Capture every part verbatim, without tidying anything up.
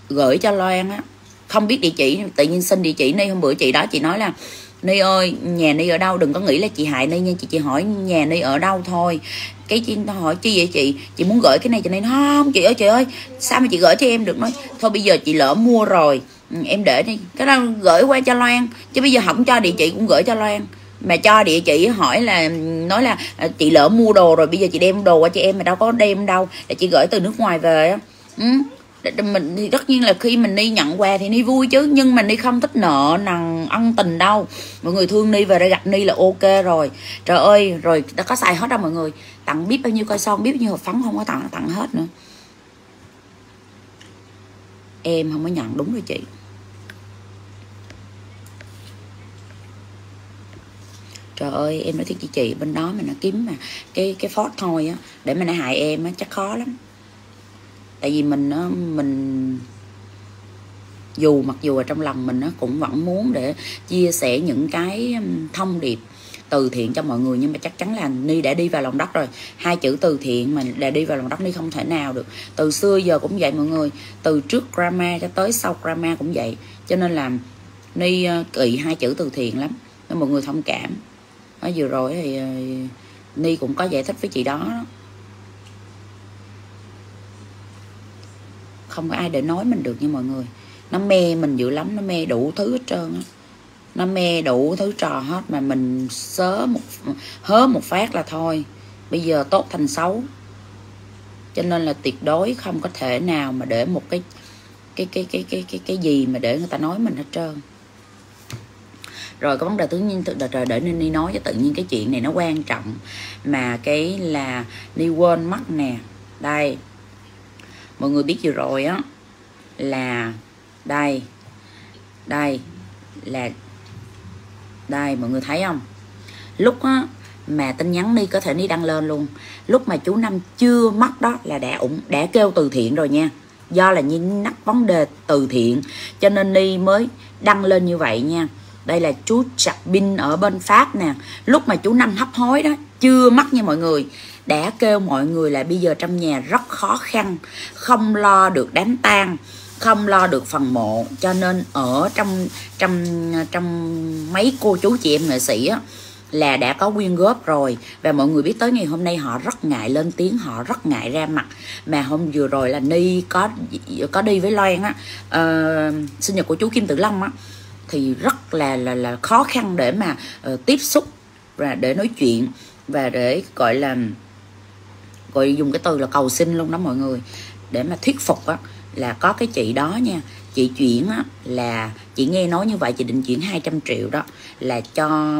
gửi cho Loan á, không biết địa chỉ, tự nhiên xin địa chỉ Ni. Hôm bữa chị đó chị nói là Ni ơi nhà Ni ở đâu, đừng có nghĩ là chị hại Ni nha, chị chỉ hỏi nhà Ni ở đâu thôi. Cái chị hỏi chi vậy chị, chị muốn gửi cái này cho Ni. Không chị ơi, chị ơi sao mà chị gửi cho em được. Nói thôi bây giờ chị lỡ mua rồi, em để đi, cái đó gửi qua cho Loan, chứ bây giờ không cho địa chỉ cũng gửi cho Loan. Mà cho địa chỉ hỏi là nói là chị lỡ mua đồ rồi, bây giờ chị đem đồ qua cho em, mà đâu có đem đâu, là chị gửi từ nước ngoài về á. Ừ. Mình thì tất nhiên là khi mình đi nhận quà thì Ni vui chứ, nhưng mà Ni không thích nợ nần ân tình đâu. Mọi người thương Ni về đây gặp Ni là ok rồi. Trời ơi, rồi đã có xài hết đâu mọi người. Tặng biết bao nhiêu coi son, biết bao nhiêu hộp phấn không có tặng, tặng hết nữa. Em không có nhận, đúng rồi chị. Trời ơi em nói thiệt chị, chị bên đó mà nó kiếm mà cái cái phốt thôi á, để mà nó hại em á chắc khó lắm. Tại vì mình á, mình dù mặc dù ở trong lòng mình nó cũng vẫn muốn để chia sẻ những cái thông điệp từ thiện cho mọi người, nhưng mà chắc chắn là Ni đã đi vào lòng đất rồi. Hai chữ từ thiện mà đã đi vào lòng đất Ni không thể nào được. Từ xưa giờ cũng vậy mọi người, từ trước drama cho tới sau drama cũng vậy. Cho nên là Ni kỵ hai chữ từ thiện lắm, nên mọi người thông cảm. Ở vừa rồi thì Ni cũng có giải thích với chị đó, không có ai để nói mình được nha mọi người. Nó mê mình dữ lắm, nó mê đủ thứ hết trơn á, nó mê đủ thứ trò hết, mà mình sớ một hớ một phát là thôi, bây giờ tốt thành xấu. Cho nên là tuyệt đối không có thể nào mà để một cái cái cái cái cái cái cái gì mà để người ta nói mình hết trơn. Rồi cái vấn đề tự nhiên trời để nên Ni nói cho tự nhiên cái chuyện này nó quan trọng mà cái là Ni quên mất nè. Đây mọi người biết vừa rồi á, là đây đây là đây mọi người thấy không, lúc á mà tin nhắn Ni có thể Ni đăng lên luôn, lúc mà chú Năm chưa mất đó là đã ủng đã kêu từ thiện rồi nha. Do là nhìn nắp vấn đề từ thiện cho nên Ni mới đăng lên như vậy nha. Đây là chú Chặt Binh ở bên Pháp nè, lúc mà chú Năm hấp hối đó chưa mất nha mọi người, đã kêu mọi người là bây giờ trong nhà rất khó khăn, không lo được đám tang, không lo được phần mộ, cho nên ở trong trong trong mấy cô chú chị em nghệ sĩ á là đã có quyên góp rồi. Và mọi người biết tới ngày hôm nay họ rất ngại lên tiếng, họ rất ngại ra mặt. Mà hôm vừa rồi là Ni có có đi với Loan á, uh, sinh nhật của chú Kim Tử Long á, thì rất là là là khó khăn để mà uh, tiếp xúc và để nói chuyện và để gọi là gọi dùng cái từ là cầu xin luôn đó mọi người, để mà thuyết phục á là có cái chị đó nha, chị chuyển á, là chị nghe nói như vậy, chị định chuyển hai trăm triệu đó là cho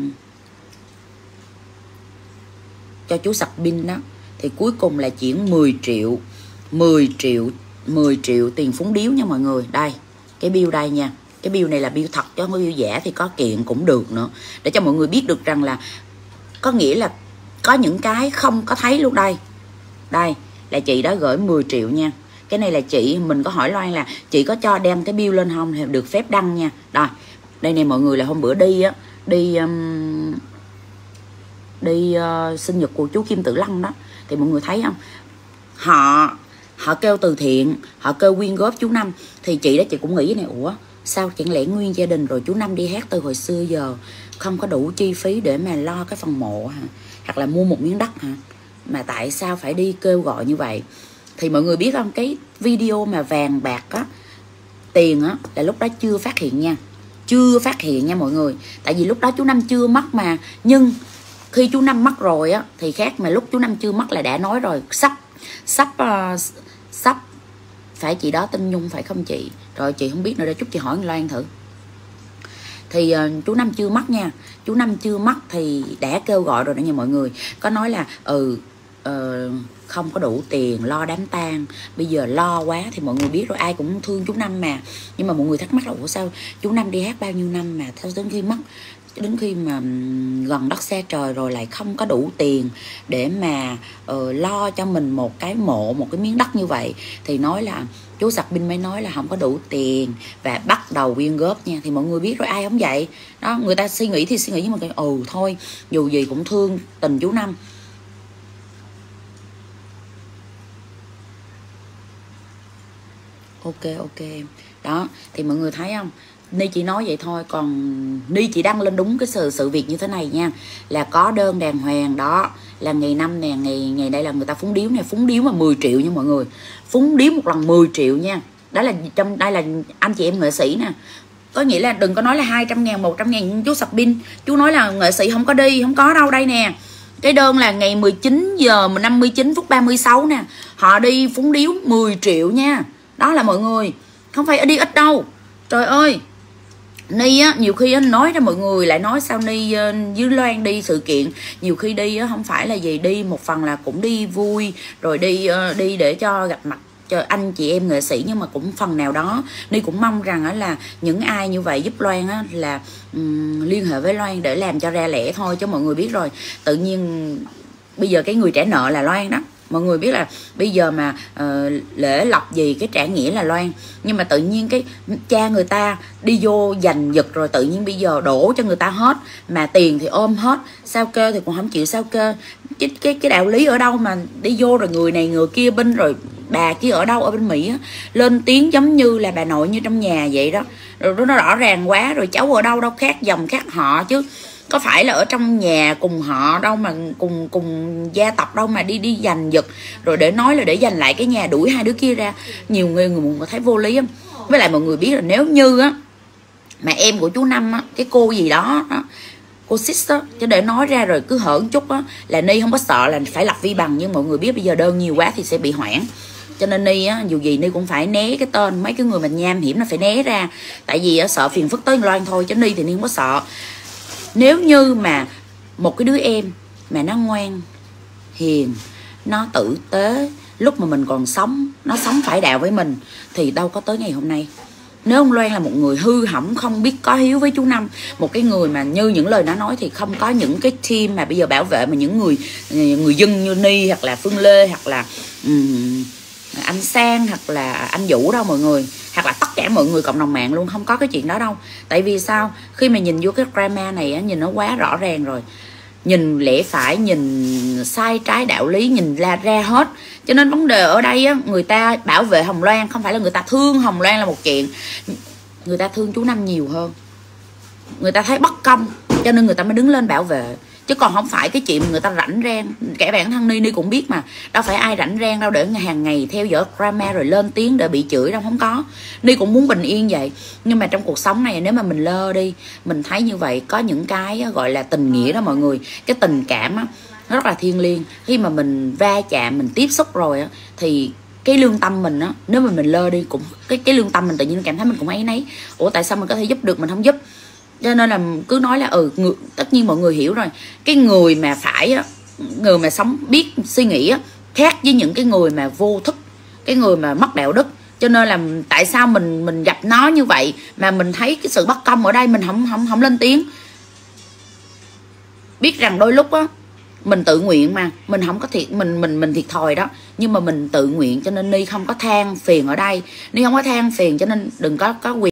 cho chú Sập Binh đó, thì cuối cùng là chuyển mười triệu mười triệu mười triệu tiền phúng điếu nha mọi người. Đây cái bill đây nha, cái bill này là bill thật chứ không có bill giả, thì có kiện cũng được nữa, để cho mọi người biết được rằng là có nghĩa là có những cái không có thấy luôn. Đây đây là chị đã gửi mười triệu nha. Cái này là chị, mình có hỏi Loan là chị có cho đem cái bill lên không thì được phép đăng nha. Đây đây này mọi người, là hôm bữa đi á, đi um, đi uh, sinh nhật của chú Kim Tử Long đó, thì mọi người thấy không, họ họ kêu từ thiện, họ kêu quyên góp chú Năm. Thì chị đó chị cũng nghĩ này, ủa sao chẳng lẽ nguyên gia đình rồi chú Năm đi hát từ hồi xưa giờ không có đủ chi phí để mà lo cái phần mộ hả, hoặc là mua một miếng đất hả, mà tại sao phải đi kêu gọi như vậy. Thì mọi người biết không, cái video mà vàng bạc á, tiền á, là lúc đó chưa phát hiện nha, chưa phát hiện nha mọi người. Tại vì lúc đó chú Năm chưa mất mà, nhưng khi chú Năm mất rồi á thì khác, mà lúc chú Năm chưa mất là đã nói rồi, sắp sắp uh, sắp phải chị đó tên Nhung phải không chị? Rồi chị không biết nữa, để chút chị hỏi Loan thử. Thì uh, chú Năm chưa mất nha, chú Năm chưa mất thì đã kêu gọi rồi đó nha mọi người. Có nói là ừ uh, không có đủ tiền lo đám tang, bây giờ lo quá. Thì mọi người biết rồi, ai cũng thương chú Năm mà. Nhưng mà mọi người thắc mắc là ủa sao chú Năm đi hát bao nhiêu năm mà đến khi mất, đến khi mà gần đất xa trời rồi lại không có đủ tiền để mà uh, lo cho mình một cái mộ, một cái miếng đất như vậy. Thì nói là chú Sạc Binh mới nói là không có đủ tiền và bắt đầu quyên góp nha. Thì mọi người biết rồi, ai không vậy đó, người ta suy nghĩ thì suy nghĩ, nhưng mà cái ừ thôi dù gì cũng thương tình chú Năm. Ok ok em. Đó thì mọi người thấy không, Ni chỉ nói vậy thôi, còn Ni chỉ đăng lên đúng cái sự sự việc như thế này nha, là có đơn đàng hoàng. Đó là ngày năm nè, ngày ngày đây là người ta phúng điếu nè, phúng điếu mà mười triệu nha mọi người, phúng điếu một lần mười triệu nha. Đó là trong đây là anh chị em nghệ sĩ nè, có nghĩa là đừng có nói là hai trăm ngàn, một trăm ngàn. Chú Sabin chú nói là nghệ sĩ không có đi, không có đâu. Đây nè, cái đơn là ngày mười chín giờ năm mươi chín phút ba mươi sáu nè, họ đi phúng điếu mười triệu nha. Đó là mọi người, không phải đi ít đâu. Trời ơi, Ni á, nhiều khi á, nói ra mọi người lại nói sao Ni uh, với Loan đi sự kiện, nhiều khi đi á, không phải là gì, đi một phần là cũng đi vui, rồi đi uh, đi để cho gặp mặt cho anh chị em nghệ sĩ, nhưng mà cũng phần nào đó Ni cũng mong rằng á, là những ai như vậy giúp Loan á, là um, liên hệ với Loan để làm cho ra lẽ thôi, chứ mọi người biết rồi, tự nhiên bây giờ cái người trả nợ là Loan đó. Mọi người biết là bây giờ mà uh, lễ lọc gì cái trả nghĩa là Loan, nhưng mà tự nhiên cái cha người ta đi vô giành giật rồi tự nhiên bây giờ đổ cho người ta hết, mà tiền thì ôm hết, sao kê thì cũng không chịu sao kê. Cái, cái, cái đạo lý ở đâu mà đi vô rồi người này người kia binh, rồi bà kia ở đâu ở bên Mỹ á, lên tiếng giống như là bà nội như trong nhà vậy đó, rồi nó rõ ràng quá. Rồi cháu ở đâu đâu khác dòng khác họ chứ có phải là ở trong nhà cùng họ đâu, mà cùng cùng gia tộc đâu mà đi đi giành giật rồi để nói là để giành lại cái nhà, đuổi hai đứa kia ra. Nhiều người người muốn thấy vô lý lắm. Với lại mọi người biết là nếu như á mà em của chú Năm á, cái cô gì đó, đó cô Sis á, chứ để nói ra rồi cứ hở chút á là Ni không có sợ là phải lập vi bằng, nhưng mọi người biết bây giờ đơn nhiều quá thì sẽ bị hoãn. Cho nên Ni á, dù gì Ni cũng phải né cái tên mấy cái người mà nham hiểm là phải né ra, tại vì á, sợ phiền phức tới Loan thôi, chứ Ni thì Ni không có sợ. Nếu như mà một cái đứa em mà nó ngoan, hiền, nó tử tế, lúc mà mình còn sống, nó sống phải đạo với mình thì đâu có tới ngày hôm nay. Nếu ông Loan là một người hư hỏng, không biết có hiếu với chú Năm, một cái người mà như những lời nó nói thì không có những cái team mà bây giờ bảo vệ mà những người người dân như Ni hoặc là Phương Lê hoặc là um, anh Sang hoặc là anh Vũ đâu mọi người, hoặc là tất cả mọi người cộng đồng mạng luôn, không có cái chuyện đó đâu. Tại vì sao? Khi mà nhìn vô cái drama này á, nhìn nó quá rõ ràng rồi, nhìn lẽ phải, nhìn sai trái đạo lý, nhìn ra ra hết. Cho nên vấn đề ở đây á, người ta bảo vệ Hồng Loan không phải là người ta thương Hồng Loan là một chuyện, người ta thương chú Năm nhiều hơn. Người ta thấy bất công cho nên người ta mới đứng lên bảo vệ, chứ còn không phải cái chuyện người ta rảnh rang. Kể bản thân Ni Ni cũng biết mà, đâu phải ai rảnh rang đâu để hàng ngày theo dõi drama rồi lên tiếng để bị chửi đâu, không có. Ni cũng muốn bình yên vậy, nhưng mà trong cuộc sống này nếu mà mình lơ đi, mình thấy như vậy có những cái gọi là tình nghĩa đó mọi người, cái tình cảm á, nó rất là thiêng liêng. Khi mà mình va chạm, mình tiếp xúc rồi á, thì cái lương tâm mình á, nếu mà mình lơ đi cũng cái cái lương tâm mình tự nhiên cảm thấy mình cũng ấy nấy. Ủa tại sao mình có thể giúp được mình không giúp? Cho nên là cứ nói là ừ người, tất nhiên mọi người hiểu rồi, cái người mà phải á, người mà sống biết suy nghĩ á, khác với những cái người mà vô thức, cái người mà mất đạo đức. Cho nên là tại sao mình mình gặp nó như vậy mà mình thấy cái sự bất công ở đây, mình không không không lên tiếng. Biết rằng đôi lúc á mình tự nguyện mà mình không có thiệt, mình mình mình thiệt thòi đó, nhưng mà mình tự nguyện, cho nên Ni không có than phiền ở đây. Ni không có than phiền cho nên đừng có có quyền